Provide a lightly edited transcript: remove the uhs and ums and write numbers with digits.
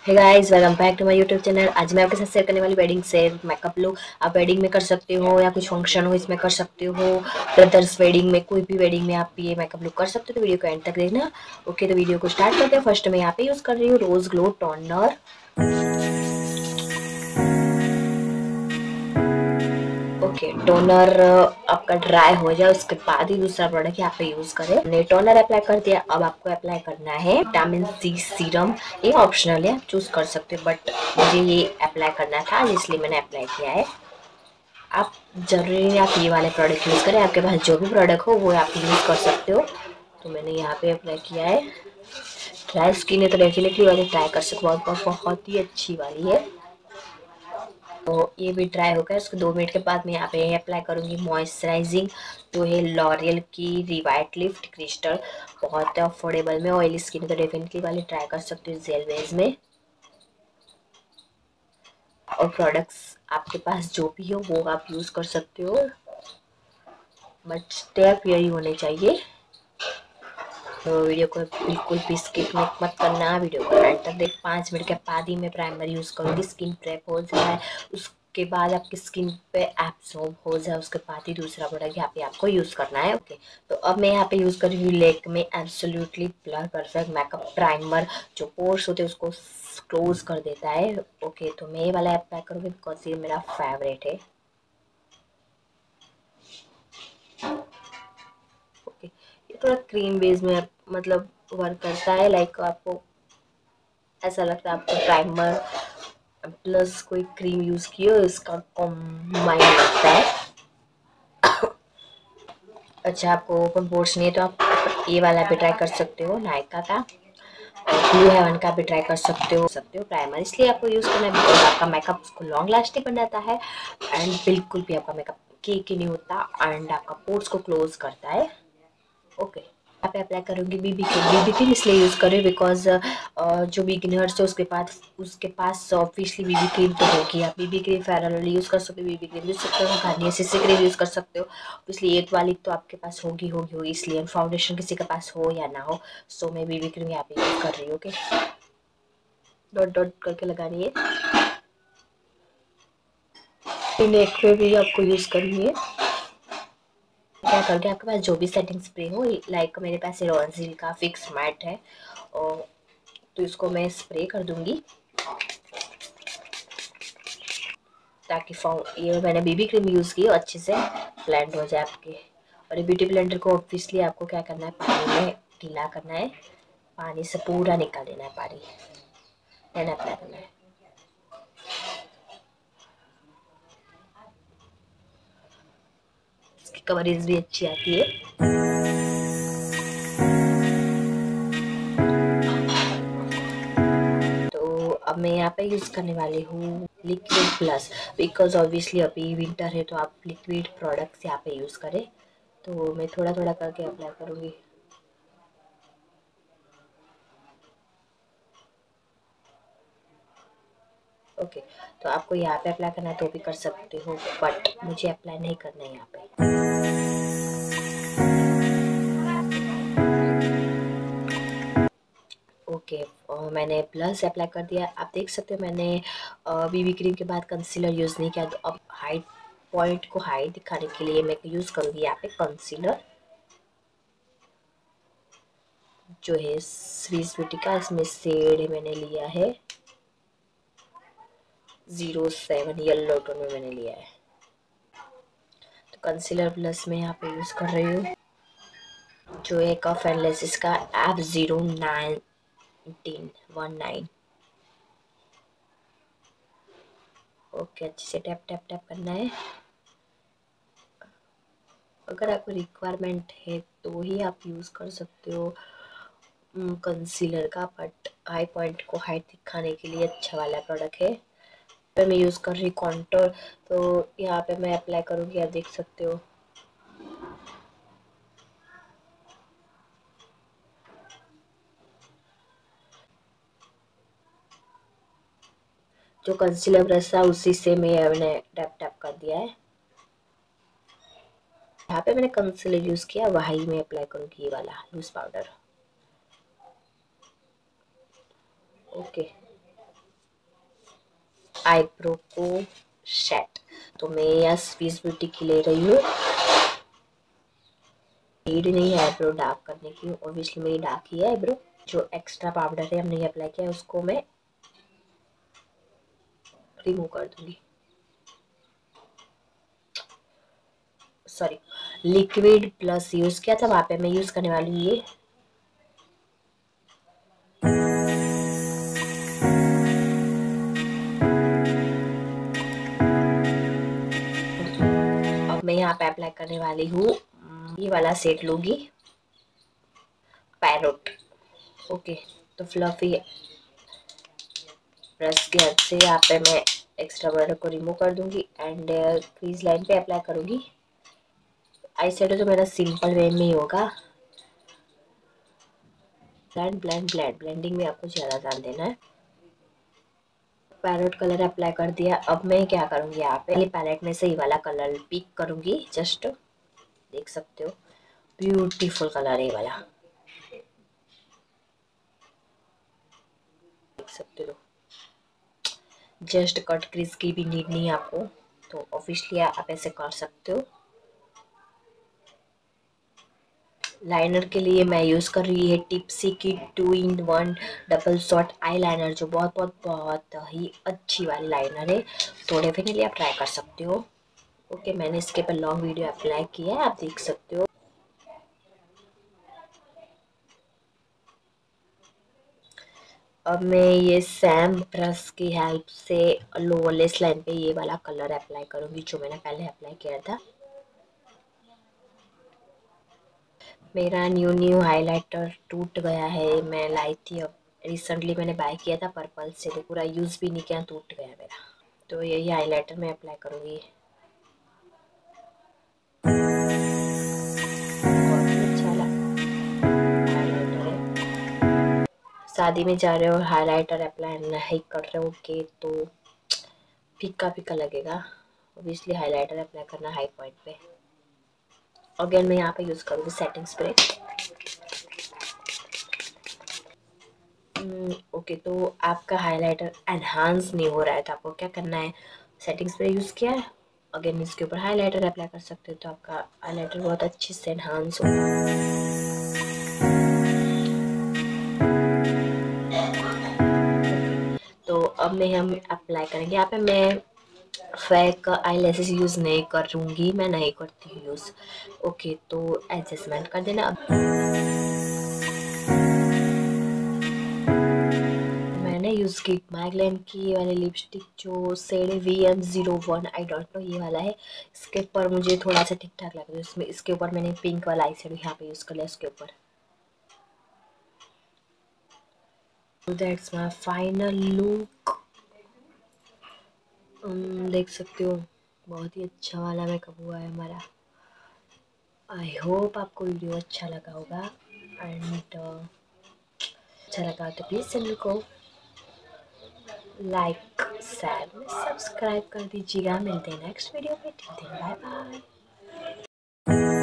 Hey guys, welcome back to my YouTube channel. आज मैं आपके साथ शेयर करने वाली वेडिंग से मेकअप लुक। आप वेडिंग में कर सकते हो या कुछ फंक्शन हो इसमें कर सकते हो, ब्रदर्स वेडिंग में, कोई भी वेडिंग में आप ये मेकअप लुक कर सकते हो। तो वीडियो को एंड तक देखना। ओके, तो वीडियो को स्टार्ट करते हैं। फर्स्ट मैं यहाँ पे यूज़ कर रही हूँ rose glow toner. Okay, toner आपका ड्राई हो जाए उसके बाद ही दूसरा प्रोडक्ट यहाँ पे यूज करें। हमने टोनर अप्लाई कर दिया, अब आपको अप्लाई करना है विटामिन सी सीरम। ये ऑप्शनल है, आप चूज कर सकते हो, बट मुझे ये अप्लाई करना था इसलिए मैंने अप्लाई किया है। आप जरूरी नहीं आप ये वाले प्रोडक्ट यूज करें, आपके पास जो भी प्रोडक्ट हो वो आप यूज कर सकते हो। तो मैंने यहाँ पे अप्लाई किया है। ड्राई स्किन है तो डेफिनेटली वाली ट्राई कर सकते हो, बहुत ही अच्छी वाली है। तो ये भी ड्राई हो गया। उसके 2 मिनट के बाद मैं यहाँ पे अप्लाई करूँगी मॉइस्चराइजिंग, जो है लॉरियल की रिवाइट लिफ्ट क्रिस्टल। बहुत अफोर्डेबल में, ऑयली स्किन है तो डेफिनेटली वाली ट्राई कर सकते हो जेल बेस में। और प्रोडक्ट्स आपके पास जो भी हो वो आप यूज़ कर सकते हो, बट स्टेप यही होने चाहिए। तो वीडियो को बिल्कुल भी स्किप मत करना, वीडियो को एंड तक देख। 5 मिनट के बाद ही मैं प्राइमर यूज़ करूँगी, स्किन प्रेप हो जाए उसके बाद आपकी स्किन पे एब्सॉर्ब हो जाए उसके बाद ही दूसरा प्रोडक्ट यहाँ पे आपको यूज़ करना है। ओके, तो अब मैं यहाँ पे यूज़ कर रही हूँ Lakme absolutely blur perfect makeup primer, जो पोर्स होते हैं उसको क्लोज कर देता है। ओके, तो मैं ये वाला अप्लाई करूँगी बिकॉज ये मेरा फेवरेट है। ओके, ये थोड़ा क्रीम बेस में मतलब वर्क करता है, लाइक आपको ऐसा लगता है आपको प्राइमर प्लस कोई क्रीम यूज की हो, इसका कॉम्बाइन लगता है। अच्छा, आपको ओपन पोर्स नहीं है तो आप ये वाला भी ट्राई कर सकते हो, नायका का। ब्लू हेवन का भी ट्राई कर सकते हो प्राइमर। इसलिए आपको यूज करना है बिकॉज आपका मेकअप उसको लॉन्ग लास्टिंग बनाता है एंड बिल्कुल भी आपका मेकअप केकी नहीं होता एंड आपका पोर्स को क्लोज करता है। ओके, यहाँ पे अप्लाई करूँगी बीबी क्रीम इसलिए यूज़ करें बिकॉज जो बिगिनर्स है उसके पास ऑब्वियसली बीबी क्रीम तो होगी। आप BB cream fair lovely use कर सकते हो, बीबी क्रीम यूज़ सकते हो, गार्नियर सीसी क्रीम यूज़ कर सकते हो। ऑब्वियसली एक वाली तो आपके पास होगी, इसलिए फाउंडेशन किसी के पास हो या ना हो, सो मैं बीबी क्रीम यहाँ पे यूज़ कर रही हूँ। ओके, डॉट डॉट करके लगानी है, नेक पे भी आपको यूज़ करनी है। क्या करके आपके पास जो भी सेटिंग स्प्रे हो, लाइक मेरे पास एरोंजिल का फिक्स मैट है और तो इसको मैं स्प्रे कर दूंगी ताकि ये मैंने बीबी क्रीम यूज़ की अच्छे से ब्लेंड हो जाए आपके। और ये ब्यूटी ब्लेंडर को ऑब्वियसली आपको क्या करना है, पानी में गीला करना है, पानी से पूरा निकाल देना है पानी, देन अप्लाई करना है। इसकी कवरेज भी अच्छी आती है। तो अब मैं यहाँ पे यूज़ करने वाली हूँ लिक्विड प्लस, बिकॉज ऑब्वियसली अभी विंटर है तो आप लिक्विड प्रोडक्ट्स यहाँ पे यूज़ करें। तो मैं थोड़ा थोड़ा करके अप्लाई करूँगी। ओके, तो आपको यहाँ पे अप्लाई करना है तो भी कर सकते हो, बट मुझे अप्लाई नहीं करना है यहाँ पे। ओके, मैंने प्लस अप्लाई कर दिया। आप देख सकते हो मैंने बीबी क्रीम के बाद कंसीलर यूज़ नहीं किया, तो अब हाइट पॉइंट को हाइट दिखाने के लिए मैं यूज़ करूँगी यहाँ पे कंसीलर, जो है स्वीस ब्यूटी का। इसमें शेड मैंने लिया है 07, येलो टोन में मैंने लिया है। तो कंसीलर प्लस में यहाँ पे यूज़ कर रही हूँ, जो है कफ एंड लेसिस का F0919। ओके, अच्छे से टैप टैप टैप करना है। अगर आपको रिक्वायरमेंट है तो ही आप यूज़ कर सकते हो कंसीलर का, बट आई पॉइंट को हाइट दिखाने के लिए अच्छा वाला प्रोडक्ट है। पे मैं यूज़ कर रही कॉन्टोर, तो यहाँ पे मैं अप्लाई करूँगी, आप देख सकते हो। जो कंसीलर ब्रश था उसी से मैंने टैप टैप कर दिया है। यहाँ पे मैंने कंसीलर यूज़ किया, वही मैं अप्लाई करूँगी ये वाला लूज पाउडर। ओके, आईब्रो को सेट। तो मैं यहाँ स्विस ब्यूटी की ले रही हूँ। नीड नहीं है आईब्रो डार्क करने की, ऑब्वियसली मेरी डार्क ही है आईब्रो। जो एक्स्ट्रा पाउडर है हमने अप्लाई किया है उसको मैं रिमूव कर दूंगी। सॉरी, लिक्विड प्लस यूज किया था, वहां पे मैं यूज करने वाली हूँ ये अब मैं यहाँ पे अप्लाई करने वाली हूँ ये वाला सेट लूंगी, पैरोट। ओके, तो फ्लफी ब्रश की हेल्प से यहाँ पे मैं एक्स्ट्रा प्रोडक्ट को रिमूव कर दूंगी एंड क्रीज लाइन पे अप्लाई करूंगी। आई शेडो तो मेरा सिंपल वे में ही होगा। ब्लेंडिंग में आपको ज़्यादा ध्यान देना है। पैरेट कलर अप्लाई कर दिया। अब मैं क्या करूँगी, यहाँ पे पैलेट में से ही वाला कलर पिक करूँगी। जस्ट देख सकते हो ब्यूटीफुल कलर है ये वाला, देख सकते हो। जस्ट कट क्रीज की भी नीड नहीं है आपको, तो ऑफिशियली आप ऐसे कर सकते हो। लाइनर के लिए मैं यूज़ कर रही है टिप्सी की 2-in-1 double shot eye liner, जो बहुत बहुत बहुत ही अच्छी वाली लाइनर है। तो डेफिनेटली आप ट्राई कर सकते हो। ओके, मैंने इसके पर लॉन्ग वीडियो अप्लाई किया है, आप देख सकते हो। अब मैं ये सैम ब्रश की हेल्प से लोअर लेस लाइन पे ये वाला कलर अप्लाई करूँगी जो मैंने पहले अप्लाई किया था। मेरा न्यू हाइलाइटर टूट गया है, मैं लाई थी अब रिसेंटली, मैंने बाय किया था पर्पल से, तो पूरा यूज़ भी नहीं किया, टूट गया मेरा। तो यही हाइलाइटर मैं अप्लाई करूँगी। शादी में जा रहे हो हाइलाइटर अप्लाई नहीं कर रहे हो के तो फीका फीका लगेगा। ऑब्वियसली हाइलाइटर अप्लाई करना हाई पॉइंट पे। अगेन मैं यहाँ पे यूज़ करूँगी सेटिंग स्प्रे। ओके, तो आपका हाइलाइटर एनहांस नहीं हो रहा है तो आपको क्या करना है, सेटिंग स्प्रे यूज़ किया है, अगेन इसके ऊपर हाइलाइटर अप्लाई कर सकते हो, तो आपका हाइलाइटर बहुत अच्छे से एनहांस होगा। तो अब मैं हम अप्लाई करेंगे। यहाँ पे मैं फेक आई लैशेस यूज़ नहीं करूँगी, मैं नहीं करती हूँ यूज़। ओके, तो एडजस्टमेंट कर देना। मैंने यूज़ की मैगलेन की वाली लिपस्टिक जो shade VM01, I don't know ये वाला है। इसके ऊपर मुझे थोड़ा सा ठीक ठाक लगा, इसमें इसके ऊपर मैंने पिंक वाला आई शेडो यहाँ पे यूज़ कर लिया इसके ऊपर। That's my final look. देख सकते हो बहुत ही अच्छा वाला मेकअप हुआ है हमारा। आई होप आपको वीडियो अच्छा लगा होगा एंड अच्छा लगा तो प्लीज़ चैनल को लाइक शेयर सब्सक्राइब कर दीजिएगा। मिलते हैं नेक्स्ट वीडियो में, टिल देन बाय बाय।